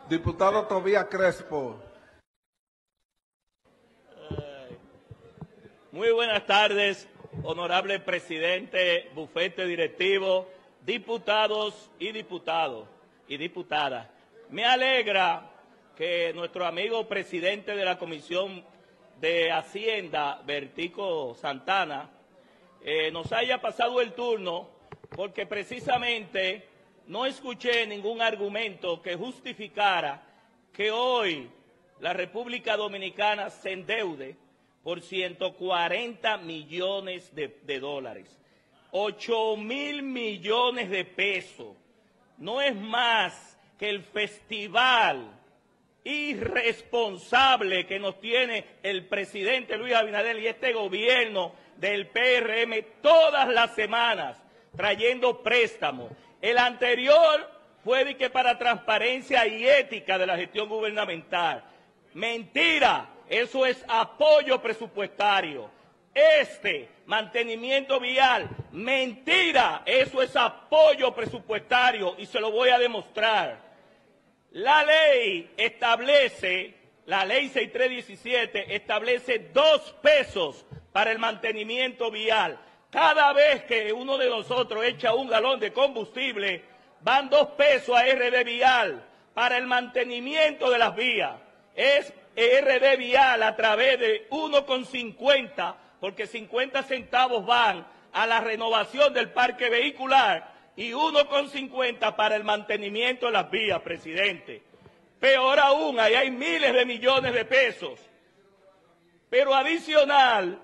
Diputado Tobías Crespo. Muy buenas tardes, honorable presidente, bufete directivo, diputados y diputadas. Me alegra que nuestro amigo presidente de la Comisión de Hacienda, Bertico Santana, nos haya pasado el turno, porque precisamente no escuché ningún argumento que justificara que hoy la República Dominicana se endeude por 140 millones de dólares, 8.000 millones de pesos. No es más que el festival irresponsable que nos tiene el presidente Luis Abinader y este gobierno del PRM todas las semanas trayendo préstamos. El anterior fue de que para transparencia y ética de la gestión gubernamental. Mentira, eso es apoyo presupuestario. Mantenimiento vial, mentira, eso es apoyo presupuestario y se lo voy a demostrar. La ley establece, la ley 6317 establece 2 pesos para el mantenimiento vial. Cada vez que uno de nosotros echa un galón de combustible, van 2 pesos a RD Vial para el mantenimiento de las vías. Es RD Vial a través de 1,50, porque 50 centavos van a la renovación del parque vehicular y 1,50 para el mantenimiento de las vías, presidente. Peor aún, ahí hay miles de millones de pesos. Pero adicional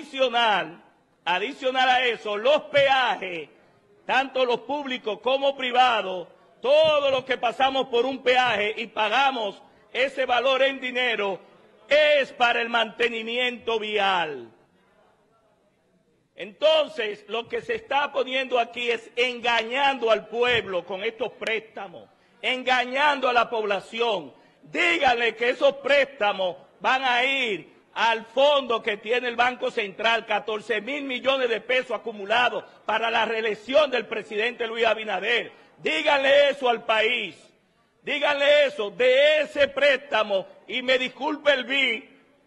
a eso, los peajes, tanto los públicos como privados, todos los que pasamos por un peaje y pagamos ese valor en dinero, es para el mantenimiento vial. Entonces, lo que se está poniendo aquí es engañando al pueblo con estos préstamos, engañando a la población. Díganle que esos préstamos van a ir al fondo que tiene el Banco Central, 14.000 millones de pesos acumulados para la reelección del presidente Luis Abinader. Díganle eso al país, díganle eso, de ese préstamo, y me disculpe el BID,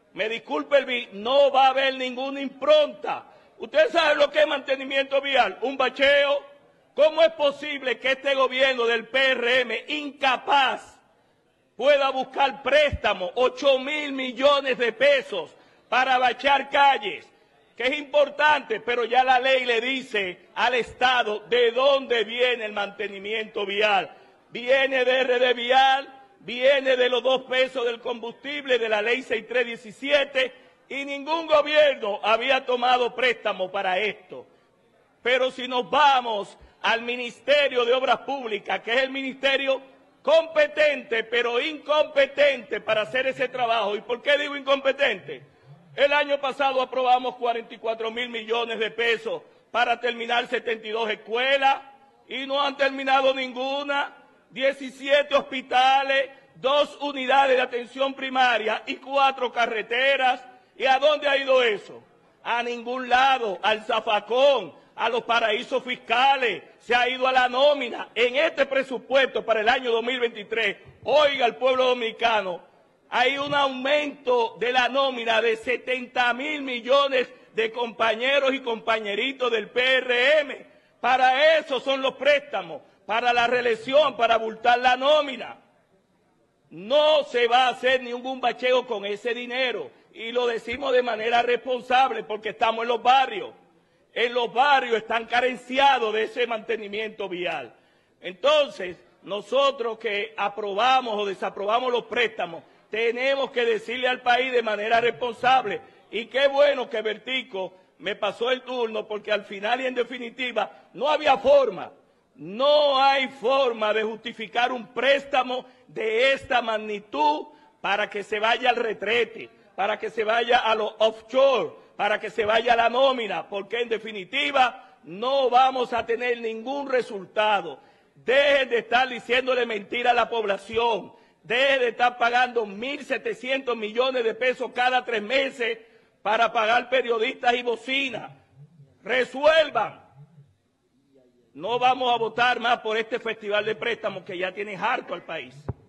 no va a haber ninguna impronta. ¿Ustedes saben lo que es mantenimiento vial? Un bacheo. ¿Cómo es posible que este gobierno del PRM, incapaz, pueda buscar préstamos, 8.000 millones de pesos para bachear calles? Que es importante, pero ya la ley le dice al Estado de dónde viene el mantenimiento vial. Viene de RD Vial, viene de los 2 pesos del combustible, de la ley 6317, y ningún gobierno había tomado préstamo para esto. Pero si nos vamos al Ministerio de Obras Públicas, que es el ministerio competente, pero incompetente para hacer ese trabajo. ¿Y por qué digo incompetente? El año pasado aprobamos 44.000 millones de pesos para terminar 72 escuelas y no han terminado ninguna, 17 hospitales, 2 unidades de atención primaria y 4 carreteras. ¿Y a dónde ha ido eso? A ningún lado, al zafacón, a los paraísos fiscales, se ha ido a la nómina. En este presupuesto para el año 2023, oiga el pueblo dominicano, hay un aumento de la nómina de 70.000 millones de compañeros y compañeritos del PRM. Para eso son los préstamos, para la reelección, para abultar la nómina. No se va a hacer ningún bacheo con ese dinero, y lo decimos de manera responsable porque estamos en los barrios. En los barrios están carenciados de ese mantenimiento vial. Entonces, nosotros que aprobamos o desaprobamos los préstamos, tenemos que decirle al país de manera responsable. Y qué bueno que Bertico me pasó el turno, porque al final y en definitiva no había forma. No hay forma de justificar un préstamo de esta magnitud para que se vaya al retrete, para que se vaya a los offshore, para que se vaya a la nómina, porque en definitiva no vamos a tener ningún resultado. Dejen de estar diciéndole mentira a la población, dejen de estar pagando 1.700 millones de pesos cada 3 meses para pagar periodistas y bocinas. Resuelvan. No vamos a votar más por este festival de préstamos que ya tiene harto al país.